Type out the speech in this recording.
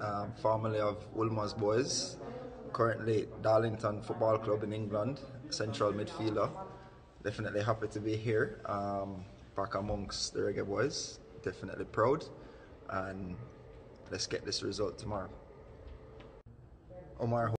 formerly of Holness boys, currently Darlington Football Club in England, central midfielder. Definitely happy to be here, back amongst the Reggae boys. Definitely proud, and let's get this result tomorrow. Omar.